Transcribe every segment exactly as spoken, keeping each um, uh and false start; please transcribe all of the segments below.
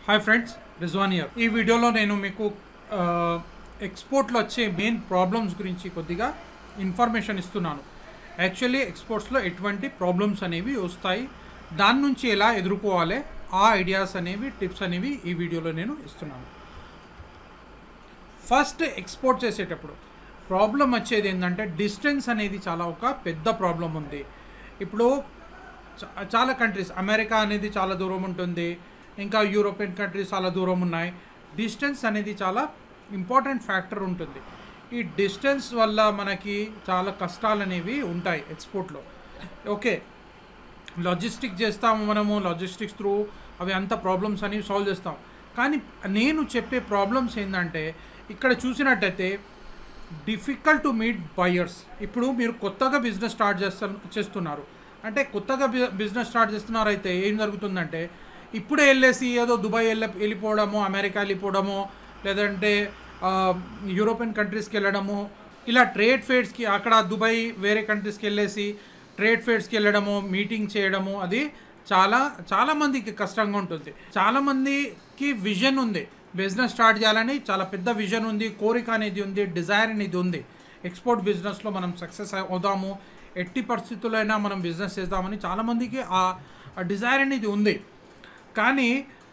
Hi friends, Rizwan here. ఈ వీడియోలో నేను మీకు ఎక్స్పోర్ట్లో వచ్చే మెయిన్ ప్రాబ్లమ్స్ గురించి కొద్దిగా ఇన్ఫర్మేషన్ ఇస్తున్నాను. యాక్చువల్లీ ఎక్స్పోర్ట్స్లో ఎటువంటి ప్రాబ్లమ్స్ అనేవి వస్తాయి, దాని నుంచి ఎలా ఎదుర్కోవాలి, ఆ ఐడియాస్ అనేవి టిప్స్ అనేవి ఈ వీడియోలో నేను ఇస్తున్నాను. ఫస్ట్, ఎక్స్పోర్ట్ చేసేటప్పుడు ప్రాబ్లం వచ్చేది ఏంటంటే డిస్టెన్స్ అనేది చాలా ఒక పెద్ద ప్రాబ్లం ఉంది. ఇప్పుడు చాలా కంట్రీస్, అమెరికా అనేది చాలా దూరం ఉంటుంది, ఇంకా యూరోపియన్ కంట్రీస్ చాలా దూరం ఉన్నాయి. డిస్టెన్స్ అనేది చాలా ఇంపార్టెంట్ ఫ్యాక్టర్ ఉంటుంది. ఈ డిస్టెన్స్ వల్ల మనకి చాలా కష్టాలు అనేవి ఉంటాయి ఎక్స్పోర్ట్లో. ఓకే, లాజిస్టిక్ చేస్తాము మనము, లాజిస్టిక్స్ త్రూ అవి అంత ప్రాబ్లమ్స్ అనేవి సాల్వ్ చేస్తాం. కానీ నేను చెప్పే ప్రాబ్లమ్స్ ఏంటంటే ఇక్కడ చూసినట్టయితే డిఫికల్ట్ టు మీట్ బయర్స్. ఇప్పుడు మీరు కొత్తగా బిజినెస్ స్టార్ట్ చేస్తా చేస్తున్నారు అంటే కొత్తగా బిజినెస్ స్టార్ట్ చేస్తున్నారు అయితే ఏం జరుగుతుందంటే ఇప్పుడే వెళ్ళేసి ఏదో దుబాయ్ వెళ్ళ వెళ్ళిపోవడము, అమెరికా వెళ్ళిపోవడము, లేదంటే యూరోపియన్ కంట్రీస్కి వెళ్ళడము, ఇలా ట్రేడ్ ఫేర్స్కి అక్కడ దుబాయ్ వేరే కంట్రీస్కి వెళ్ళేసి ట్రేడ్ ఫేర్స్కి వెళ్ళడము, మీటింగ్ చేయడము, అది చాలా చాలామందికి కష్టంగా ఉంటుంది. చాలామందికి విజన్ ఉంది, బిజినెస్ స్టార్ట్ చేయాలని చాలా పెద్ద విజన్ ఉంది, కోరిక అనేది ఉంది, డిజైర్ అనేది ఉంది. ఎక్స్పోర్ట్ బిజినెస్లో మనం సక్సెస్ అవుదాము, ఎట్టి పరిస్థితుల్లో అయినా మనం బిజినెస్ చేద్దామని చాలామందికి ఆ డిజైర్ అనేది ఉంది. కానీ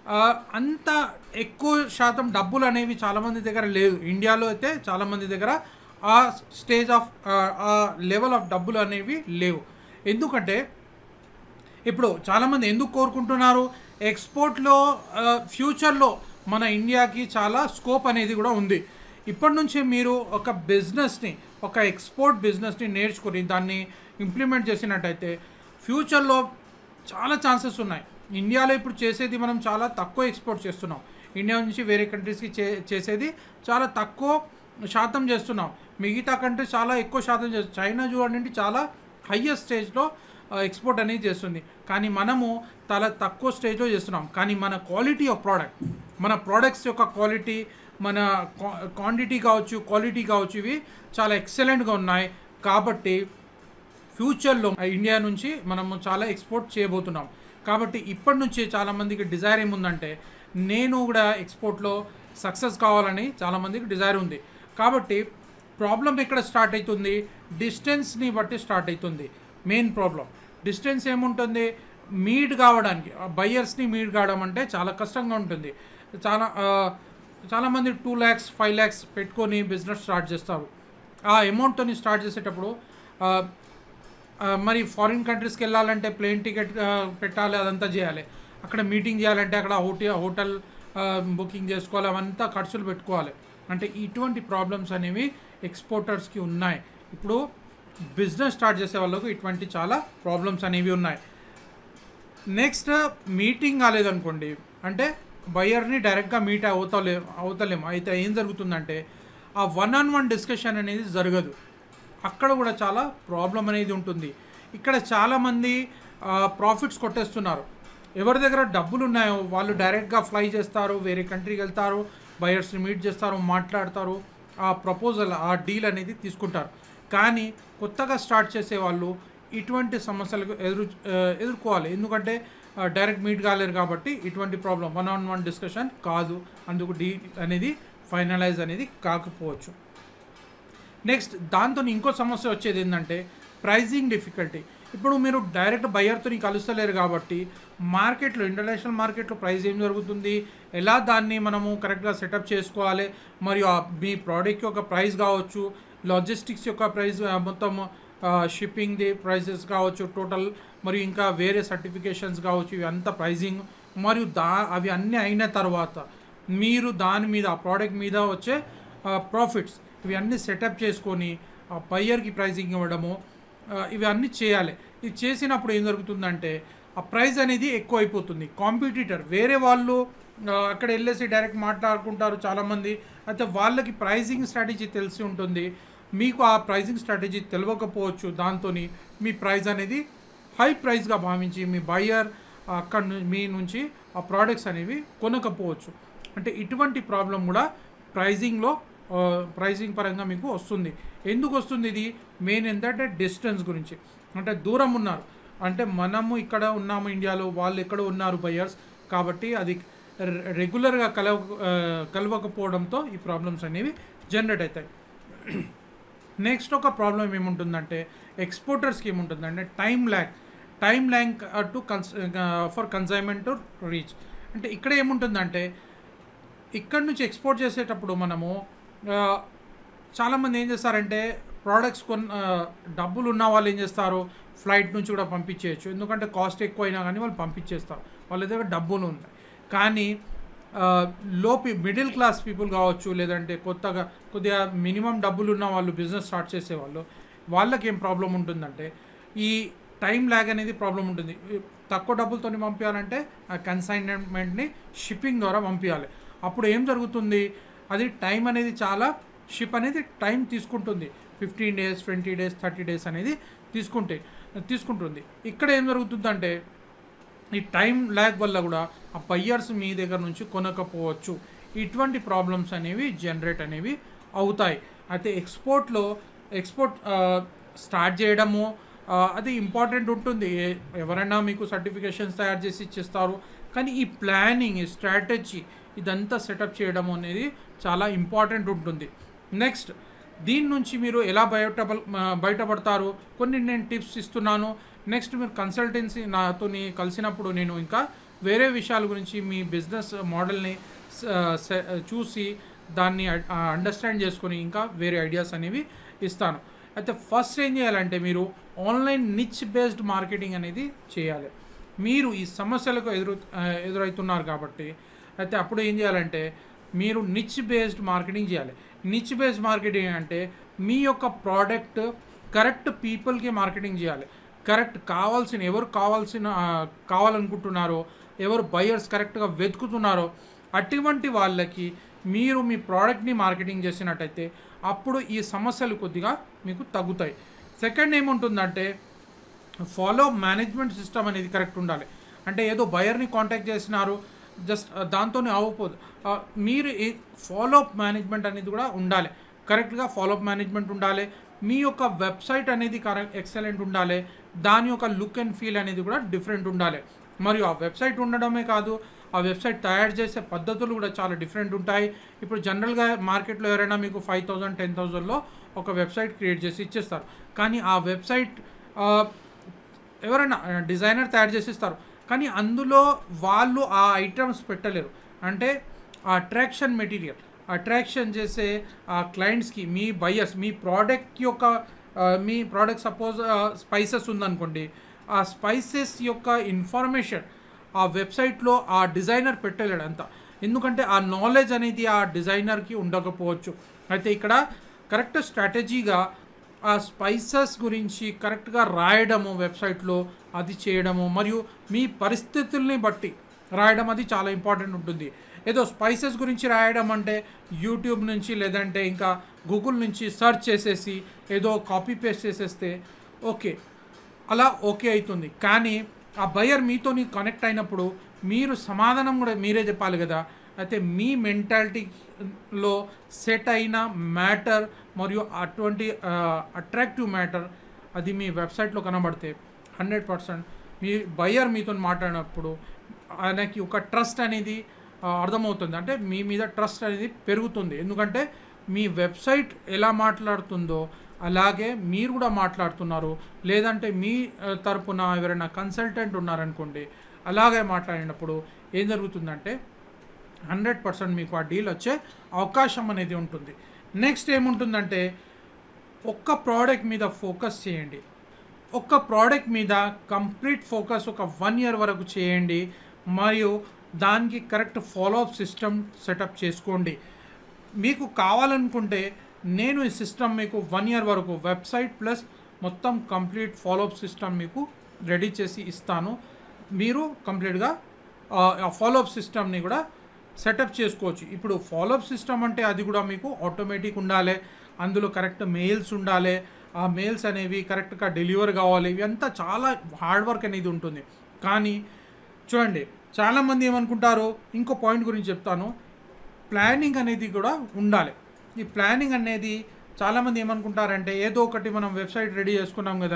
అంత ఎక్కువ శాతం డబ్బులు అనేవి చాలామంది దగ్గర లేదు. ఇండియాలో అయితే చాలామంది దగ్గర ఆ స్టేజ్ ఆఫ్ ఆ లెవెల్ ఆఫ్ డబ్బులు అనేవి లేవు. ఎందుకంటే ఇప్పుడు చాలామంది ఎందుకు కోరుకుంటున్నారు, ఎక్స్పోర్ట్లో ఫ్యూచర్లో మన ఇండియాకి చాలా స్కోప్ అనేది కూడా ఉంది. ఇప్పటి నుంచే మీరు ఒక బిజినెస్ని, ఒక ఎక్స్పోర్ట్ బిజినెస్ని నేర్చుకొని దాన్ని ఇంప్లిమెంట్ చేసినట్టయితే ఫ్యూచర్లో చాలా ఛాన్సెస్ ఉన్నాయి. ఇండియాలో ఇప్పుడు చేసేది మనం చాలా తక్కువ ఎక్స్పోర్ట్ చేస్తున్నాం, ఇండియా నుంచి వేరే కంట్రీస్కి చే చేసేది చాలా తక్కువ శాతం చేస్తున్నాం. మిగతా కంట్రీస్ చాలా ఎక్కువ శాతం చేస్తుంది. చైనా చూడండి, చాలా హయ్యెస్ట్ స్టేజ్లో ఎక్స్పోర్ట్ అనేది చేస్తుంది, కానీ మనము చాలా తక్కువ స్టేజ్లో చేస్తున్నాం. కానీ మన క్వాలిటీ ఆఫ్ ప్రోడక్ట్, మన ప్రోడక్ట్స్ యొక్క క్వాలిటీ, మన క్వాంటిటీ కావచ్చు, క్వాలిటీ కావచ్చు, ఇవి చాలా ఎక్సలెంట్గా ఉన్నాయి. కాబట్టి ఫ్యూచర్లో ఇండియా నుంచి మనము చాలా ఎక్స్పోర్ట్ చేయబోతున్నాం. కాబట్టి ఇప్పటి నుంచి చాలామందికి డిజైర్ ఏముందంటే నేను కూడా ఎక్స్పోర్ట్లో సక్సెస్ కావాలని చాలామందికి డిజైర్ ఉంది. కాబట్టి ప్రాబ్లం ఎక్కడ స్టార్ట్ అవుతుంది, డిస్టెన్స్ని బట్టి స్టార్ట్ అవుతుంది. మెయిన్ ప్రాబ్లం డిస్టెన్స్ ఏముంటుంది, మీట్ కావడానికి, బయ్యర్స్ని మీట్ కావడం అంటే చాలా కష్టంగా ఉంటుంది. చాలా చాలామంది టూ ల్యాక్స్ ఫైవ్ ల్యాక్స్ పెట్టుకొని బిజినెస్ స్టార్ట్ చేస్తారు. ఆ అమౌంట్తో స్టార్ట్ చేసేటప్పుడు మరి ఫారిన్ కంట్రీస్కి వెళ్ళాలంటే ప్లేన్ టికెట్ పెట్టాలి, అదంతా చేయాలి. అక్కడ మీటింగ్ చేయాలంటే అక్కడ హోటల్ హోటల్ బుకింగ్ చేసుకోవాలి, అవంతా ఖర్చులు పెట్టుకోవాలి. అంటే ఇటువంటి ప్రాబ్లమ్స్ అనేవి ఎక్స్పోర్టర్స్కి ఉన్నాయి. ఇప్పుడు బిజినెస్ స్టార్ట్ చేసే వాళ్ళకు ఇటువంటి చాలా ప్రాబ్లమ్స్ అనేవి ఉన్నాయి. నెక్స్ట్, మీటింగ్ కాలేదనుకోండి, అంటే బయర్ని డైరెక్ట్గా మీట్ అవుతలే అవుతలేము అయితే ఏం జరుగుతుందంటే ఆ వన్ ఆన్ వన్ డిస్కషన్ అనేది జరగదు. అక్కడ కూడా చాలా ప్రాబ్లం అనేది ఉంటుంది. ఇక్కడ చాలామంది ప్రాఫిట్స్ కొట్టేస్తున్నారు. ఎవరి దగ్గర డబ్బులు ఉన్నాయో వాళ్ళు డైరెక్ట్గా ఫ్లై చేస్తారు, వేరే కంట్రీకి వెళ్తారు, బయర్స్ని మీట్ చేస్తారు, మాట్లాడతారు, ఆ ప్రపోజల్, ఆ డీల్ అనేది తీసుకుంటారు. కానీ కొత్తగా స్టార్ట్ చేసే వాళ్ళు ఇటువంటి సమస్యలకు ఎదురు ఎదుర్కోవాలి. ఎందుకంటే డైరెక్ట్ మీట్ కాలేరు కాబట్టి ఇటువంటి problem one on one discussion కాదు, అందుకు డీల్ అనేది ఫైనలైజ్ అనేది కాకపోవచ్చు. నెక్స్ట్, దాంతో ఇంకో సమస్య వచ్చేది ఏంటంటే ప్రైజింగ్ డిఫికల్టీ. ఇప్పుడు మీరు డైరెక్ట్ బయర్తో కలుస్తలేరు కాబట్టి మార్కెట్లో, ఇంటర్నేషనల్ మార్కెట్లో ప్రైస్ ఏం జరుగుతుంది, ఎలా దాన్ని మనము కరెక్ట్గా సెటప్ చేసుకోవాలి, మరియు మీ ప్రోడక్ట్ యొక్క ప్రైస్ కావచ్చు, లాజిస్టిక్స్ యొక్క ప్రైస్, మొత్తం షిప్పింగ్ది ప్రైసెస్ కావచ్చు, టోటల్, మరియు ఇంకా వేరే సర్టిఫికేషన్స్ కావచ్చు, ఇవి అంతా ప్రైజింగ్, మరియు దా అవి అన్నీ అయిన తర్వాత మీరు దాని మీద, ఆ ప్రోడక్ట్ మీద వచ్చే ప్రాఫిట్స్, ఇవి అన్నీ సెటప్ చేసుకొని ఆ బయ్యర్కి ప్రైజింగ్ ఇవ్వడము, ఇవి అన్నీ చేయాలి. ఇది చేసినప్పుడు ఏం జరుగుతుందంటే ఆ ప్రైస్ అనేది ఎక్కువ అయిపోతుంది. కాంపిటీటర్ వేరే వాళ్ళు అక్కడ వెళ్ళేసి డైరెక్ట్ మాట్లాడుకుంటారు చాలామంది, అయితే వాళ్ళకి ప్రైజింగ్ స్ట్రాటజీ తెలిసి ఉంటుంది, మీకు ఆ ప్రైజింగ్ స్ట్రాటజీ తెలియకపోవచ్చు. దాంతో మీ ప్రైస్ అనేది హై ప్రైస్గా భావించి మీ బయ్యర్ అక్కడ మీ నుంచి ఆ ప్రోడక్ట్స్ అనేవి కొనకపోవచ్చు. అంటే ఇటువంటి ప్రాబ్లం కూడా ప్రైజింగ్లో ప్రైజింగ్ పరంగా మీకు వస్తుంది. ఎందుకు వస్తుంది ఇది? మెయిన్ ఏంటంటే డిస్టెన్స్ గురించి. అంటే దూరం ఉన్నారు, అంటే మనము ఇక్కడ ఉన్నాము ఇండియాలో, వాళ్ళు ఎక్కడ ఉన్నారు బయర్స్, కాబట్టి అది రెగ్యులర్గా కలవ కలవకపోవడంతో ఈ ప్రాబ్లమ్స్ అనేవి జనరేట్ అవుతాయి. నెక్స్ట్ ఒక ప్రాబ్లం ఏముంటుందంటే ఎక్స్పోర్టర్స్కి ఏముంటుందంటే time lag time lag to cons for consignment to reach. అంటే ఇక్కడ ఏముంటుందంటే ఇక్కడ నుంచి ఎక్స్పోర్ట్ చేసేటప్పుడు మనము చాలామంది ఏం చేస్తారంటే ప్రోడక్ట్స్ కొన్ డబ్బులు ఉన్న వాళ్ళు ఏం చేస్తారు, ఫ్లైట్ నుంచి కూడా పంపించేయచ్చు, ఎందుకంటే కాస్ట్ ఎక్కువ అయినా కానీ వాళ్ళు పంపించేస్తారు, వాళ్ళ దగ్గర డబ్బులు ఉన్నాయి. కానీ లో పీ మిడిల్ క్లాస్ పీపుల్ కావచ్చు, లేదంటే కొత్తగా కొద్దిగా మినిమం డబ్బులు ఉన్న వాళ్ళు బిజినెస్ స్టార్ట్ చేసేవాళ్ళు, వాళ్ళకి ఏం ప్రాబ్లం ఉంటుందంటే ఈ టైం ల్యాగ్ అనేది ప్రాబ్లం ఉంటుంది. తక్కువ డబ్బులతో పంపించాలంటే ఆ కన్సైన్మెంట్ని షిప్పింగ్ ద్వారా పంపించాలి. అప్పుడు ఏం జరుగుతుంది, అది టైం అనేది చాలా షిప్ అనేది టైం తీసుకుంటుంది, fifteen days twenty days thirty days అనేది తీసుకుంటే తీసుకుంటుంది. ఇక్కడ ఏం జరుగుతుందంటే ఈ టైం ల్యాగ్ వల్ల కూడా ఆ బయ్యర్స్ మీ దగ్గర నుంచి కొనకపోవచ్చు. ఇటువంటి ప్రాబ్లమ్స్ అనేవి జనరేట్ అనేవి అవుతాయి. అయితే ఎక్స్పోర్ట్లో ఎక్స్పోర్ట్ స్టార్ట్ చేయడము అది ఇంపార్టెంట్ ఉంటుంది. ఎవరైనా మీకు సర్టిఫికేషన్స్ తయారు చేసి ఇచ్చేస్తారు, కానీ ఈ ప్లానింగ్, ఈ స్ట్రాటజీ ఇదంతా సెటప్ చేయడం అనేది చాలా ఇంపార్టెంట్ ఉంటుంది. నెక్స్ట్ దీని నుంచి మీరు ఎలా బయట బయటపడతారు కొన్ని నేను టిప్స్ ఇస్తున్నాను. నెక్స్ట్ మీరు కన్సల్టెన్సీ నాతో కలిసినప్పుడు నేను ఇంకా వేరే విషయాల గురించి మీ బిజినెస్ మోడల్ని చూసి దాన్ని అండర్స్టాండ్ చేసుకొని ఇంకా వేరే ఐడియాస్ అనేవి ఇస్తాను. అయితే ఫస్ట్ ఏం చేయాలంటే మీరు ఆన్లైన్ నిచ్ బేస్డ్ మార్కెటింగ్ అనేది చేయాలి. మీరు ఈ సమస్యలకు ఎదురు ఎదురవుతున్నారు కాబట్టి అయితే అప్పుడు ఏం చేయాలంటే మీరు నిచ్ బేస్డ్ మార్కెటింగ్ చేయాలి. నిచ్ బేస్డ్ మార్కెటింగ్ అంటే మీ యొక్క ప్రోడక్ట్ కరెక్ట్ పీపుల్కి మార్కెటింగ్ చేయాలి. కరెక్ట్ కావాల్సిన ఎవరు కావాల్సిన కావాలనుకుంటున్నారో, ఎవరు బయర్స్ కరెక్ట్గా వెతుకుతున్నారో అటువంటి వాళ్ళకి మీరు మీ ప్రోడక్ట్ని మార్కెటింగ్ చేసినట్టయితే అప్పుడు ఈ సమస్యలు కొద్దిగా మీకు తగ్గుతాయి. సెకండ్ ఏముంటుందంటే ఫాలో మేనేజ్మెంట్ సిస్టమ్ అనేది కరెక్ట్ ఉండాలి. అంటే ఏదో బయర్ని కాంటాక్ట్ చేసినారు జస్ట్ దాంతోనే అవ్వకపోదు, మీరు ఫాలో అప్ మేనేజ్మెంట్ అనేది కూడా ఉండాలి. కరెక్ట్గా ఫాలో అప్ మేనేజ్మెంట్ ఉండాలి. మీ యొక్క వెబ్సైట్ అనేది కరెక్ట్ ఎక్సలెంట్ ఉండాలి. దాని యొక్క లుక్ అండ్ ఫీల్ అనేది కూడా డిఫరెంట్ ఉండాలి. మరియు ఆ వెబ్సైట్ ఉండడమే కాదు, ఆ వెబ్సైట్ తయారు చేసే పద్ధతులు కూడా చాలా డిఫరెంట్ ఉంటాయి. ఇప్పుడు జనరల్గా మార్కెట్లో ఎవరైనా మీకు ఫైవ్ థౌజండ్ టెన్ థౌజండ్లో ఒక వెబ్సైట్ క్రియేట్ చేసి ఇచ్చేస్తారు, కానీ ఆ వెబ్సైట్ ఎవరైనా డిజైనర్ తయారు చేసి ఇస్తారు, కానీ అందులో వాళ్ళు ఆ ఐటమ్స్ పెట్టలేరు. అంటే ఆ అట్రాక్షన్ మెటీరియల్ అట్రాక్షన్ చేసే ఆ క్లయింట్స్కి మీ బయర్స్ మీ ప్రోడక్ట్ యొక్క మీ ప్రోడక్ట్ సపోజ్ స్పైసెస్ ఉందనుకోండి, ఆ స్పైసెస్ యొక్క ఇన్ఫర్మేషన్ ఆ వెబ్సైట్లో ఆ డిజైనర్ పెట్టలేడు అంతా, ఎందుకంటే ఆ నాలెడ్జ్ అనేది ఆ డిజైనర్కి ఉండకపోవచ్చు. అయితే ఇక్కడ కరెక్ట్ స్ట్రాటజీగా ఆ స్పైసెస్ గురించి కరెక్ట్గా రాయడము వెబ్సైట్లో అది చేయడము, మరియు మీ పరిస్థితుల్ని బట్టి రాయడం అది చాలా ఇంపార్టెంట్ ఉంటుంది. ఏదో స్పైసెస్ గురించి రాయడం అంటే యూట్యూబ్ నుంచి లేదంటే ఇంకా గూగుల్ నుంచి సెర్చ్ చేసేసి ఏదో కాపీ పేస్ట్ చేసేస్తే ఓకే, అలా ఓకే అవుతుంది. కానీ ఆ బయర్ మీతోని కనెక్ట్ అయినప్పుడు మీరు సమాధానం కూడా మీరే చెప్పాలి కదా. అయితే మీ మెంటాలిటీలో సెట్ అయిన మ్యాటర్ మరియు అటువంటి అట్రాక్టివ్ మ్యాటర్ అది మీ వెబ్సైట్లో కనబడితే హండ్రెడ్ పర్సెంట్ మీ బయర్ మీతో మాట్లాడినప్పుడు ఆయనకి ఒక ట్రస్ట్ అనేది అర్థమవుతుంది. అంటే మీ మీద ట్రస్ట్ అనేది పెరుగుతుంది, ఎందుకంటే మీ వెబ్సైట్ ఎలా మాట్లాడుతుందో అలాగే మీరు కూడా మాట్లాడుతున్నారు. లేదంటే మీ తరపున ఎవరైనా కన్సల్టెంట్ ఉన్నారనుకోండి, అలాగే మాట్లాడినప్పుడు ఏం జరుగుతుందంటే హండ్రెడ్ పర్సెంట్ మీకు ఆ డీల్ వచ్చే అవకాశం అనేది ఉంటుంది. నెక్స్ట్ ఏముంటుందంటే ఒక్క ప్రోడక్ట్ మీద ఫోకస్ చేయండి. ఒక్క ప్రోడక్ట్ మీద కంప్లీట్ ఫోకస్ ఒక వన్ ఇయర్ వరకు చేయండి, మరియు దానికి కరెక్ట్ ఫాలోఅప్ సిస్టమ్ సెటప్ చేసుకోండి. మీకు కావాలనుకుంటే నేను ఈ సిస్టమ్ మీకు వన్ ఇయర్ వరకు వెబ్సైట్ ప్లస్ మొత్తం కంప్లీట్ ఫాలోఅప్ సిస్టమ్ మీకు రెడీ చేసి ఇస్తాను. మీరు కంప్లీట్గా ఆ ఫాలోఅప్ సిస్టమ్ని కూడా సెటప్ చేసుకోవచ్చు. ఇప్పుడు ఫాలోఅప్ సిస్టమ్ అంటే అది కూడా మీకు ఆటోమేటిక్ ఉండాలి, అందులో కరెక్ట్ మెయిల్స్ ఉండాలి, ఆ మెయిల్స్ అనేవి కరెక్ట్గా డెలివర్ కావాలి, ఇవి అంతా చాలా హార్డ్ వర్క్ అనేది ఉంటుంది. కానీ చూడండి, చాలామంది ఏమనుకుంటారు, ఇంకో పాయింట్ గురించి చెప్తాను, ప్లానింగ్ అనేది కూడా ఉండాలి. ఈ ప్లానింగ్ అనేది చాలామంది ఏమనుకుంటారంటే ఏదో ఒకటి మనం వెబ్సైట్ రెడీ చేసుకున్నాం కదా,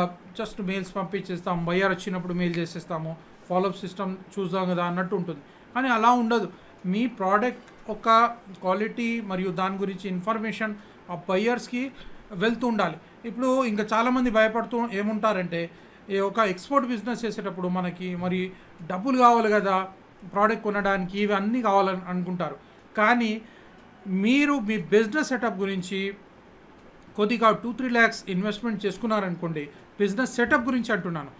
జస్ట్ మెయిల్స్ పంపించేస్తాం, బయర్ వచ్చినప్పుడు మెయిల్ చేసేస్తాము, ఫాలోఅప్ సిస్టమ్ చూద్దాం కదా అన్నట్టు ఉంటుంది. కానీ అలా ఉండదు. మీ ప్రోడక్ట్ ఒక క్వాలిటీ మరియు దాని గురించి ఇన్ఫర్మేషన్ ఆ బయ్యర్స్కి వెళ్తూ ఉండాలి. ఇప్పుడు ఇంకా చాలామంది భయపడుతూ ఏముంటారంటే, ఒక ఎక్స్పోర్ట్ బిజినెస్ చేసేటప్పుడు మనకి మరి డబ్బులు కావాలి కదా ప్రోడక్ట్ కొనడానికి, ఇవన్నీ కావాలని అనుకుంటారు. కానీ మీరు మీ బిజినెస్ సెటప్ గురించి కొద్దిగా టూ త్రీ ల్యాక్స్ ఇన్వెస్ట్మెంట్ చేసుకున్నారనుకోండి, బిజినెస్ సెటప్ గురించి అంటున్నాను,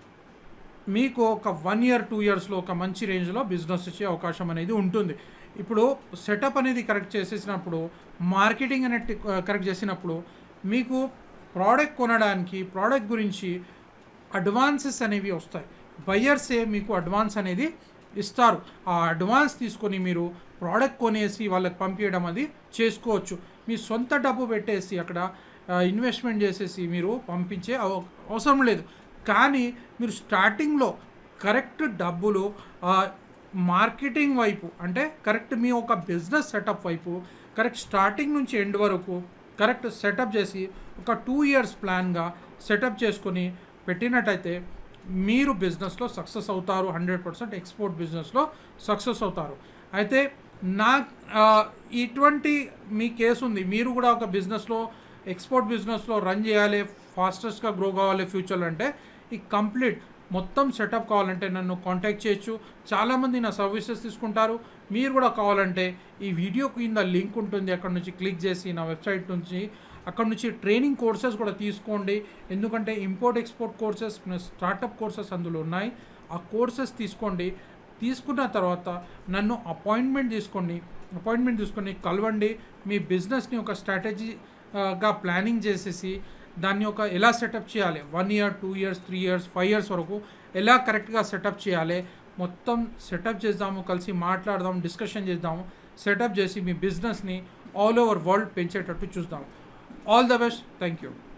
మీకు ఒక వన్ ఇయర్ టూ ఇయర్స్లో ఒక మంచి రేంజ్లో బిజినెస్ వచ్చే అవకాశం అనేది ఉంటుంది. ఇప్పుడు సెటప్ అనేది కరెక్ట్ చేసేసినప్పుడు, మార్కెటింగ్ అనేది కరెక్ట్ చేసినప్పుడు, మీకు ప్రోడక్ట్ కొనడానికి ప్రోడక్ట్ గురించి అడ్వాన్సెస్ అనేవి వస్తాయి. బయ్యర్సే మీకు అడ్వాన్స్ అనేది ఇస్తారు. ఆ అడ్వాన్స్ తీసుకొని మీరు ప్రోడక్ట్ కొనేసి వాళ్ళకి పంపించడం అది చేసుకోవచ్చు. మీ సొంత డబ్బు పెట్టేసి అక్కడ ఇన్వెస్ట్మెంట్ చేసేసి మీరు పంపించే అవసరం లేదు. కానీ మీరు స్టార్టింగ్లో కరెక్ట్ డబ్బులు మార్కెటింగ్ వైపు, అంటే కరెక్ట్ మీ ఒక బిజినెస్ సెటప్ వైపు కరెక్ట్ స్టార్టింగ్ నుంచి ఎండ్ వరకు కరెక్ట్ సెటప్ చేసి ఒక టూ ఇయర్స్ ప్లాన్గా సెటప్ చేసుకొని పెట్టినట్టయితే మీరు బిజినెస్లో సక్సెస్ అవుతారు. హండ్రెడ్ పర్సెంట్ ఎక్స్పోర్ట్ బిజినెస్లో సక్సెస్ అవుతారు. అయితే నా ఇటువంటి మీ కేసు ఉంది, మీరు కూడా ఒక బిజినెస్లో ఎక్స్పోర్ట్ బిజినెస్లో రన్ చేయాలి, ఫాస్టెస్ట్గా గ్రో కావాలి ఫ్యూచర్లో అంటే, ఈ కంప్లీట్ మొత్తం సెటప్ కావాలంటే నన్ను కాంటాక్ట్ చేయొచ్చు. చాలామంది నా సర్వీసెస్ తీసుకుంటారు. మీరు కూడా కావాలంటే ఈ వీడియో కింద లింక్ ఉంటుంది, అక్కడ నుంచి క్లిక్ చేసి నా వెబ్సైట్ నుంచి అక్కడ నుంచి ట్రైనింగ్ కోర్సెస్ కూడా తీసుకోండి. ఎందుకంటే import export courses plus startup courses అందులో ఉన్నాయి. ఆ కోర్సెస్ తీసుకోండి. తీసుకున్న తర్వాత నన్ను అపాయింట్మెంట్ తీసుకోండి. అపాయింట్మెంట్ తీసుకొని కలవండి. మీ బిజినెస్ని ఒక స్ట్రాటజీగా ప్లానింగ్ చేసేసి దాన్ని ఒక ఎలా సెటప్ చేయాలి, one year two years three years five years వరకు ఎలా కరెక్ట్గా సెటప్ చేయాలి మొత్తం సెటప్ చేద్దాము, కలిసి మాట్లాడదాం, డిస్కషన్ చేద్దాము. సెటప్ చేసి మీ బిజినెస్ని ఆల్ ఓవర్ వరల్డ్ పెంచేటట్టు చూద్దాము. All the best. Thank you.